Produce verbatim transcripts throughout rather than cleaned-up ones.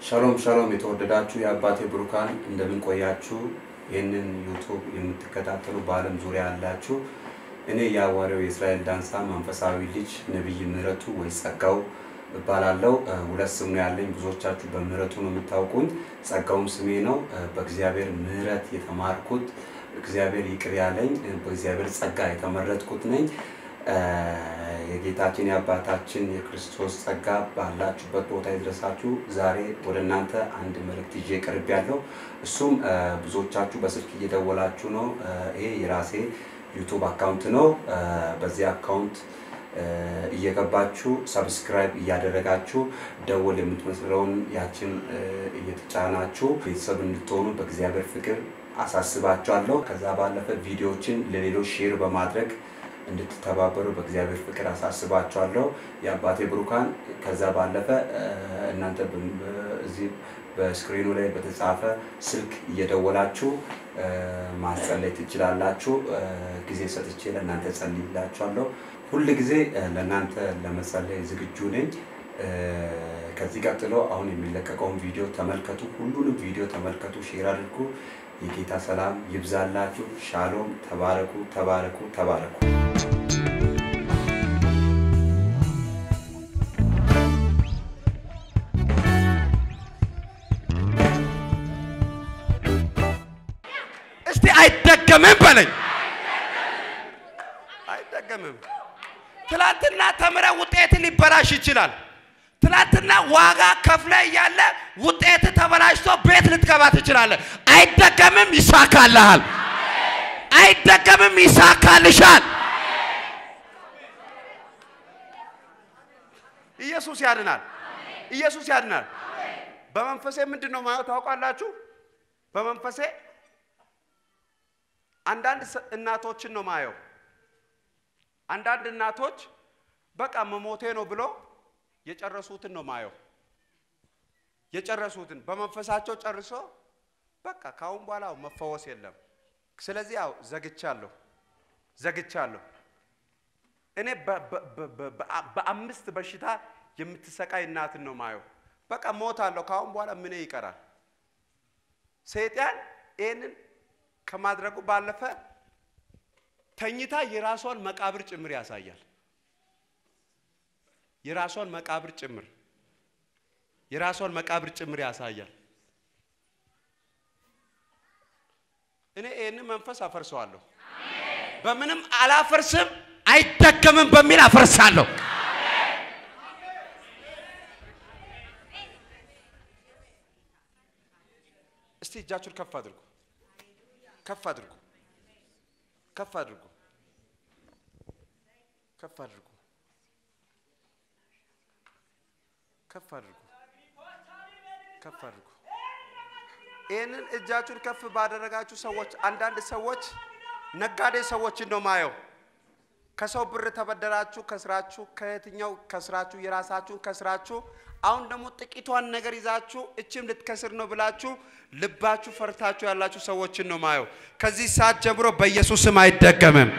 ሻሎም ሻሎም የተወደዳችሁ የአባቴ ብሩካን እንደምን ቆያችሁ ይሄንን ዩቲዩብ የምትከታተሉ በአለም ዙሪያ ያላችሁ እኔ ያዋሪው የእስራኤል ዳንሳ መንፈሳዊ ልጅ ነብይ ምህረቱ ወይ ጸጋው ባላለው ሁለት ስም ነው ያለኝ ብዙዎቻችሁ በምህረቱ ነው የምታውቁኝ ጸጋውም ስሜ ነው በእግዚአብሔር ምህረት የተማርኩት እግዚአብሔር ይቅር ያለኝ በእግዚአብሔር ጸጋ የተመረጥኩት ነኝ የጌታችን ያባታችን የክርስቶስ ጸጋ ባላችሁበት ቦታ ይድረሳችሁ ዛሬ ወደናንተ አንድ መልእክት ይዤ ቀርብ ያለው እሱም ብዙዎቻችሁ በስልክ እየደወላችሁ ነው ይሄ የራሴ ዩቲዩብ አካውንት ነው በዚህ አካውንት እየገባችሁ ሰብስክራይብ እያደረጋችሁ ደወል የምትመስለውን ያችን እየተጫናችሁ ቤተሰብ እንድትሆኑ በእግዚአብሔር ፍቅር አሳስባችኋለሁ ከዛ ባለፈ ቪዲዮዎችን ለሌሎች ሼር በማድረግ እንድትተባበሩ በእግዚአብሔር ፍቅር አሳስባችኋለሁ የአባቴ ብሩካን ከዛ ባለፈ እናንተ በዚህ በስክሪኑ ላይ በተጻፈ ስልክ እየደወላችሁ ማጸለይ ትችላላችሁ ጊዜ ሰጥቼ ለእናንተ ጸልይላችኋለሁ ሁሉ ጊዜ ለእናንተ ለመጸለይ ዝግጁ ነኝ ከዚህ ቀጥሎ አሁን የሚለቀቀውን ቪዲዮ ተመልከቱ ሁሉንም ቪዲዮ ተመልከቱ ሼር አድርጉ የጌታ ሰላም ይብዛላችሁ ሻሎም ተባረኩ ተባረኩ ተባረኩ እስቲ አይደገምም በለኝ አይደገምም ትላንትና ተምረ ውጤት ሊበላሽ ይችላል ትላንትና ዋጋ ከፍለ ያለ ውጤት ተበላሽቶ ቤት ልትገባ ትችላለ አይደገምም ይሳካልሃል አይደገምም ይሳካልሻል ኢየሱስ ያድናል ኢየሱስ ያድናል በመንፈሴ ምንድነው ማለት ታውቃላችሁ በመንፈሴ አንዳንድ እናቶችን ነው ማየው አንዳንድ እናቶች በቃ መሞቴ ነው ብሎ የጨረሱትን ነው ማየው የጨረሱትን በመንፈሳቸው ጨርሶ በቃ ካሁን በኋላ መፈወስ የለም ስለዚህ ያው ዘግቻለሁ ዘግቻለሁ እኔ በአምስት በሽታ የምትሰቃይ እናትን ነው ማየው በቃ ሞታለሁ ካሁን በኋላ ምን ይቀራል ሰይጣን ይሄንን ከማድረጉ ባለፈ ተኝታ የራሷን መቃብር ጭምር ያሳያል የራሷን መቃብር ጭምር የራሷን መቃብር ጭምር ያሳያል እኔ ይሄንን መንፈስ አፈርሰዋለሁ አሜን በምንም አላፈርስም አይደገምም በሚል አፈርሳለሁ እስቲ እጃችሁን ከፍ አድርጉ ከፍ አድርጉ ከፍ አድርጉ ከፍ አድርጉ ከፍ አድርጉ ከፍ አድርጉ ይሄንን እጃችሁን ከፍ ባደረጋችሁ ሰዎች አንዳንድ ሰዎች ነጋዴ ሰዎች ነው ማየው ከሰው ብር ተበደራችሁ ከስራችሁ ከየትኛው ከስራችሁ የራሳችሁ ከስራችሁ አሁን ደግሞ ጥቂቷን ነገር ይዛችሁ እቺም ልትከስር ነው ብላችሁ ልባችሁ ፈርታችሁ ያላችሁ ሰዎች ነው ማየው ከዚህ ሰዓት ጀምሮ በኢየሱስ ስም አይደገምም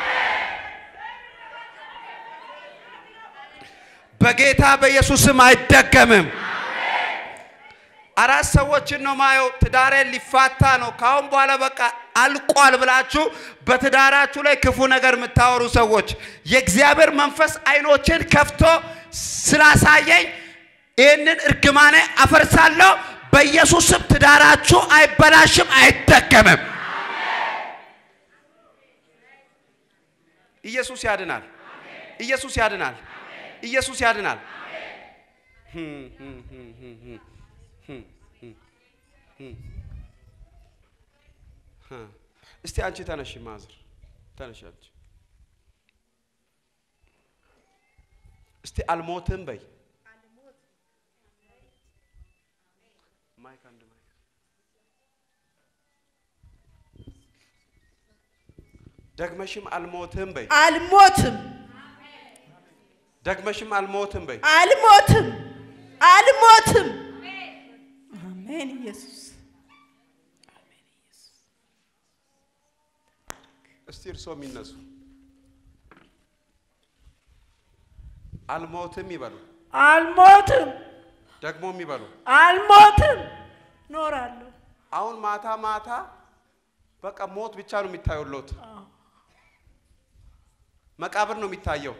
በጌታ በኢየሱስ ስም አይደገምም አራት ሰዎች ነው ማየው ትዳሬ ሊፋታ ነው ካሁን በኋላ በቃ አልቋል ብላችሁ በትዳራችሁ ላይ ክፉ ነገር የምታወሩ ሰዎች የእግዚአብሔር መንፈስ አይኖችን ከፍቶ ስላሳየኝ ይሄንን እርግማኔ አፈርሳለሁ በኢየሱስ ስም ትዳራችሁ አይበላሽም አይደገምም ኢየሱስ ያድናል ኢየሱስ ያድናል ኢየሱስ ያድናል እስቲ አንቺ ተነሽ ማዘር ተነሽ አንቺ እስቲ አልሞትም በይ ማይክ አንድ ማይክ ደግመሽም አልሞትም በይ አልሞትም ደግመሽም አልሞትም በይ አልሞትም አልሞትም አሜን ኢየሱስ አሜን ኢየሱስ እስቲ እርሶ የሚነሱ አልሞትም ይበሉ አልሞትም ደግሞ የሚበሉ አልሞትም ኖራለሁ አሁን ማታ ማታ በቃ ሞት ብቻ ነው የሚታየውሎት መቃብር ነው የሚታየው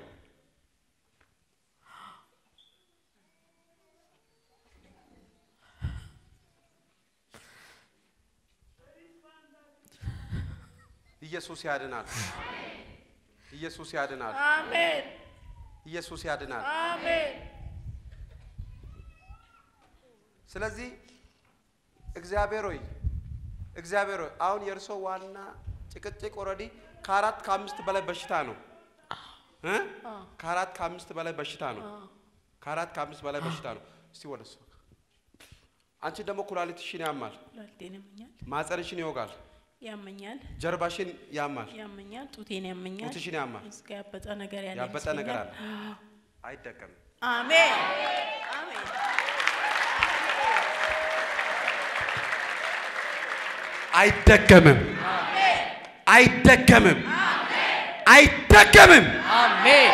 ኢየሱስ ያድናል ኢየሱስ ያድናል አሜን ኢየሱስ ያድናል አሜን ስለዚህ እግዚአብሔር ሆይ እግዚአብሔር ሆይ አሁን የርሶ ዋና ጭቅጭቅ ኦሬዲ ከአራት ከአምስት በላይ በሽታ ነው እ ከአራት ከአምስት በላይ በሽታ ነው ከአራት ከአምስት በላይ በሽታ ነው እስቲ ወደሱ አንቺ ደግሞ ኩላሊትሽን ያማል ኩላሊቴን ያመኛል ማጸንሽን ይወጋል ያመኛል ጀርባሽን ያማል ያመኛል ጡቴን ያመኛል ጡትሽን ያማል እስከ ያበጠ ነገር ያለ ያበጠ ነገር አለ አይደቀም አሜን አሜን አይደገምም አሜን አይደገምም አሜን አይደገምም አሜን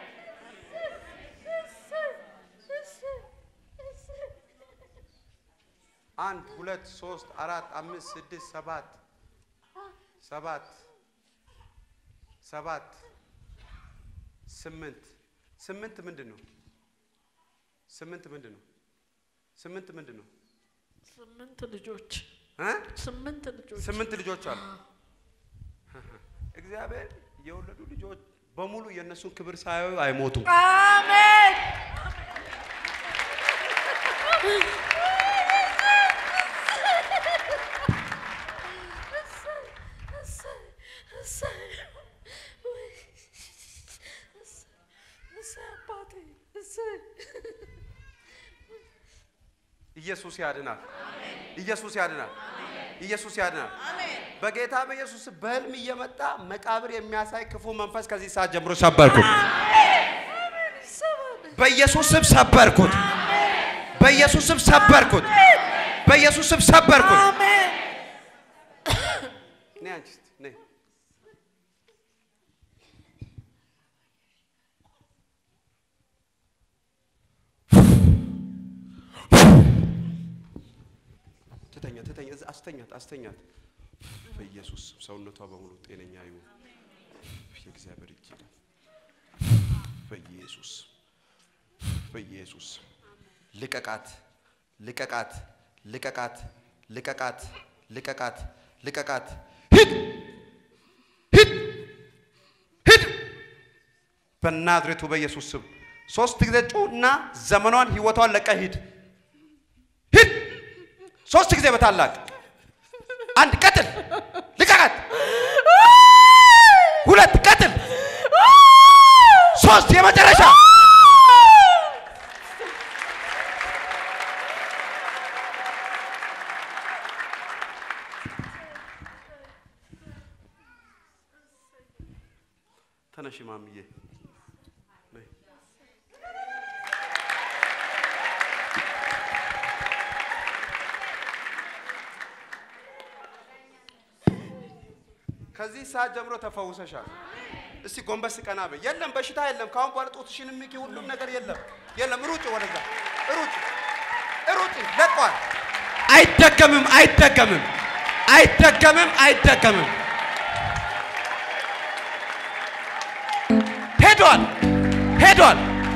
አንድ ሁለት ሶስት አራት አምስት ስድስት ሰባት ሰባት ሰባት ስምንት ስምንት ምንድነው ስምንት ምንድነው ስምንት ምንድነው ስምንት ልጆች እ ስምንት ልጆች ስምንት ልጆች አሉ እግዚአብሔር የወለዱ ልጆች በሙሉ የነሱን ክብር ሳያዩ አይሞቱም አሜን ኢየሱስ ያድናል አሜን ኢየሱስ ያድናል አሜን ኢየሱስ ያድናል አሜን በጌታ በኢየሱስ በህልም እየመጣ መቃብር የሚያሳይ ክፉ መንፈስ ከዚህ ሰዓት ጀምሮ ሰበርኩት በኢየሱስ ስም ሰበርኩት በኢየሱስ ስም ሰበርኩት በኢየሱስ ስም ሰበርኩት አሜን ነይ አንቺ ነይ ተተኛ ተተኛ አስተኛት አስተኛት በኢየሱስ ሰውነቷ በሙሉ ጤነኛ ይሁን የእግዚአብሔር እጅ በኢየሱስ በኢየሱስ ልቀቃት ልቀቃት ልቀቃት ልቀቃት ልቀቃት ልቀቃት ሂድ ሂድ ሂድ በናዝሬቱ በኢየሱስ ስም ሶስት ጊዜ ጩና ዘመኗን ህይወቷን ለቀ ሂድ ሂድ ሶስት ጊዜ በታላቅ አንድ ቀጥል ልቀቃት ሁለት ቀጥል ሶስት የመጨረሻ ተነሽ ማምዬ ነይ ከዚህ ሰዓት ጀምሮ ተፈውሰሻል እስቲ ጎንበስ ቀና በይ የለም በሽታ የለም ካሁን በኋላ ጡትሽንም ምኪ ሁሉም ነገር የለም የለም ሩጭ ወደዛ ሩጭ ሩጭ ለቋል አይደገምም አይደገምም አይደገምም አይደገምም ሄዷል ሄዷል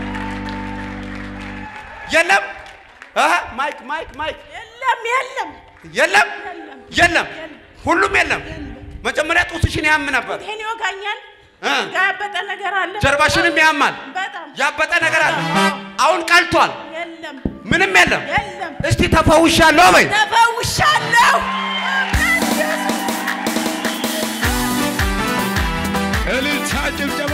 የለም አሃ ማይክ ማይክ ማይክ የለም የለም የለም የለም ሁሉም የለም መጀመሪያ ጡትሽን ያም ነበር ይሄን ይወጋኛል ያበጠ ነገር አለ ጀርባሽንም ያማል በጣም ያበጠ ነገር አለ አሁን ቀልቷል የለም ምንም የለም የለም እስቲ ተፈውሻለሁ በይ ተፈውሻለሁ እልልታ ጭብጨባ